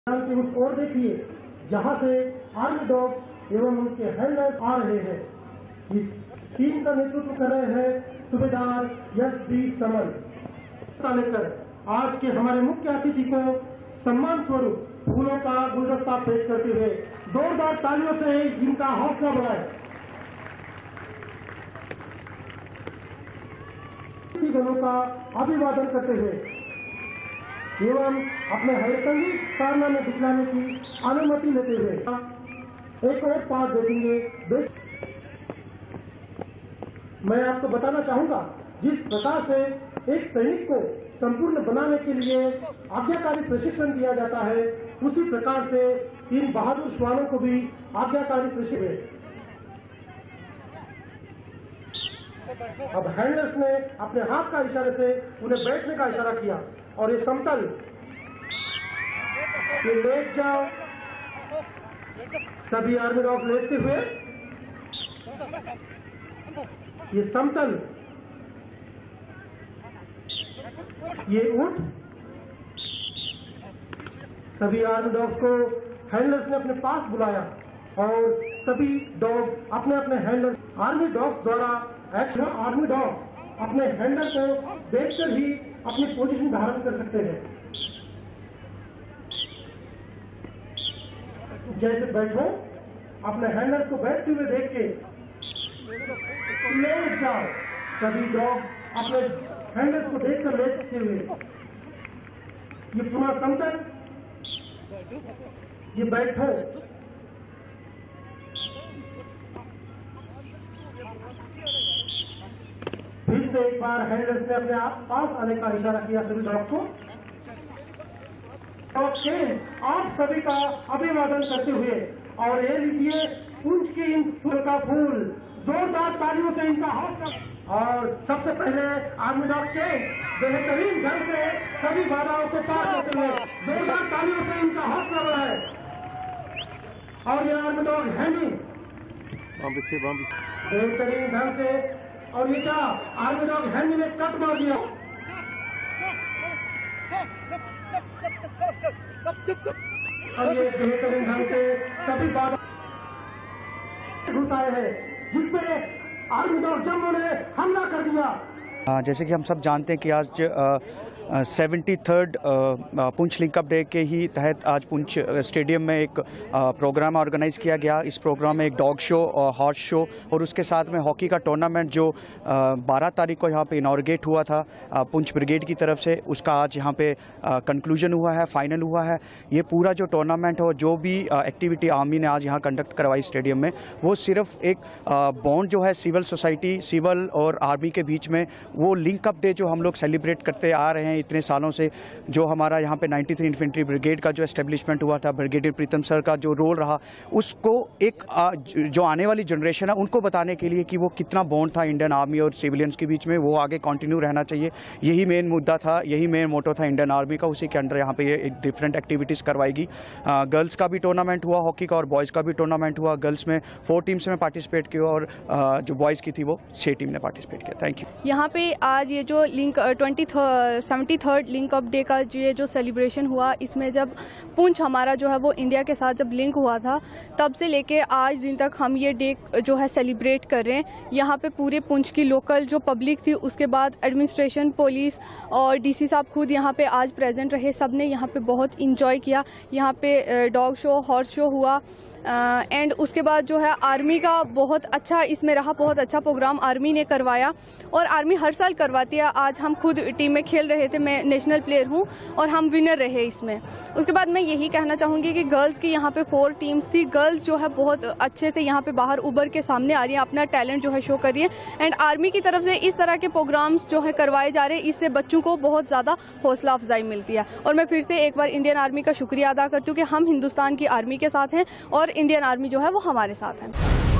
की उस ओर देखिए जहां से आर्मी डॉग्स एवं उनके हैंडलर्स आ रहे हैं। इस टीम का नेतृत्व कर रहे हैं सूबेदार एस.बी. समन। लेकर आज के हमारे मुख्य अतिथि को सम्मान स्वरूप फूलों का गुलदस्ता पेश करते हुए जोरदार तालियों से इनका हौसला बढ़ाए। गणों का अभिवादन करते हुए एवं अपने हरितंगी कारनामे दिखलाने की अनुमति लेते हुए एक और पास दे देंगे। मैं आपको बताना चाहूंगा जिस प्रकार से एक सैनिक को संपूर्ण बनाने के लिए आज्ञाकारी प्रशिक्षण दिया जाता है, उसी प्रकार से इन बहादुर श्वानों को भी आज्ञाकारी प्रशिक्षण। अब हैंडलर्स ने अपने हाथ का इशारे से उन्हें बैठने का इशारा किया और ये समतल, ये लेट जाओ। सभी आर्मी डॉग लेटते हुए ये समतल, ये उठ। सभी आर्मी डॉग्स को हैंडलर्स ने अपने पास बुलाया और सभी डॉग्स अपने अपने हैंडलर आर्मी डॉग्स द्वारा एक्शन। आर्मी डॉग्स अपने हैंडलर को देखकर ही अपनी पोजीशन धारण कर सकते हैं। जैसे बैठो, अपने हैंडलर को बैठते हुए देख के लेट जाओ। सभी डॉग अपने हैंडलर को देखकर लेटते हुए ये पुनः समतल, ये बैठो। फिर से एक बार हैंडलर्स ने अपने पास आने का इशारा किया सभी डॉग को। आप सभी का अभिवादन करते हुए और ये लीजिए पुंछ की इन फूल का फूल, जोरदार तालियों से इनका हौसला। और सबसे पहले आर्मी डॉग के बेहतरीन ढंग से सभी बाधाओं को पार करते हुए जोरदार तालियों से इनका हौसला बढ़ाए। और ये आर्मी डॉग हैंडी बेहतरीन ढंग से, और ये क्या आर्मी डॉग हैंडी ने कट मार दिया। और ये बेहतरीन ढंग से सभी बाधा घुस आए हैं जिसपे आर्मी डॉग जम्मू ने हमला कर दिया। जैसे कि हम सब जानते हैं कि आज 73rd पुंछ लिंकअप डे के ही तहत आज पुंछ स्टेडियम में एक प्रोग्राम ऑर्गेनाइज किया गया। इस प्रोग्राम में एक डॉग शो और हॉर्स शो और उसके साथ में हॉकी का टूर्नामेंट जो 12 तारीख को यहाँ पे इनॉर्गेट हुआ था पुंछ ब्रिगेड की तरफ से, उसका आज यहाँ पे कंक्लूजन हुआ है, फाइनल हुआ है। ये पूरा जो टूर्नामेंट और जो भी एक्टिविटी आर्मी ने आज यहाँ कंडक्ट करवाई स्टेडियम में, वो सिर्फ एक बॉन्ड जो है सिविल सोसाइटी, सिविल और आर्मी के बीच में, वो लिंकअप डे जो हम लोग सेलिब्रेट करते आ रहे हैं इतने सालों से, जो हमारा यहाँ पे 93 इन्फेंट्री ब्रिगेड का जो एस्टेब्लिशमेंट हुआ था, ब्रिगेडियर प्रीतम सर का जो रोल रहा, उसको एक जो आने वाली जनरेशन है उनको बताने के लिए कि वो कितना बॉन्ड था इंडियन आर्मी और सिविलियंस के बीच में, वो आगे कंटिन्यू रहना चाहिए। यही मेन मुद्दा था, यही मेन मोटो था इंडियन आर्मी का। उसी के अंडर यहाँ पे ये डिफरेंट एक्टिविटीज़ करवाएगी। गर्ल्स का भी टूर्नामेंट हुआ हॉकी का और बॉयज़ का भी टूर्नामेंट हुआ। गर्ल्स में 4 टीम्स में पार्टिसिपेट किया और जो बॉयज़ की थी वो 6 टीम ने पार्टिसिपेट किया। Thank you. यहाँ पे आज ये जो लिंक 73rd लिंकअप डे का ये जो सेलिब्रेशन हुआ, इसमें जब पुंछ हमारा जो है वो इंडिया के साथ जब लिंक हुआ था, तब से लेके आज दिन तक हम ये डे जो है सेलिब्रेट कर रहे हैं। यहाँ पे पूरे पुंछ की लोकल जो पब्लिक थी, उसके बाद एडमिनिस्ट्रेशन, पुलिस और डीसी साहब खुद यहाँ पे आज प्रेजेंट रहे। सब ने यहाँ पे बहुत इंजॉय किया। यहाँ पे डॉग शो, हॉर्स शो हुआ एंड उसके बाद जो है आर्मी का बहुत अच्छा इसमें रहा, बहुत अच्छा प्रोग्राम आर्मी ने करवाया और आर्मी हर साल करवाती है। आज हम खुद टीम में खेल रहे थे, मैं नेशनल प्लेयर हूँ और हम विनर रहे इसमें। उसके बाद मैं यही कहना चाहूँगी कि गर्ल्स की यहाँ पे 4 टीम्स थी। गर्ल्स जो है बहुत अच्छे से यहाँ पे बाहर उभर के सामने आ रही हैं, अपना टैलेंट जो है शो कर रही है एंड आर्मी की तरफ से इस तरह के प्रोग्राम्स जो है करवाए जा रहे हैं, इससे बच्चों को बहुत ज़्यादा हौसला अफजाई मिलती है। और मैं फिर से एक बार इंडियन आर्मी का शुक्रिया अदा करती हूँ कि हम हिंदुस्तान की आर्मी के साथ हैं और इंडियन आर्मी जो है वो हमारे साथ है।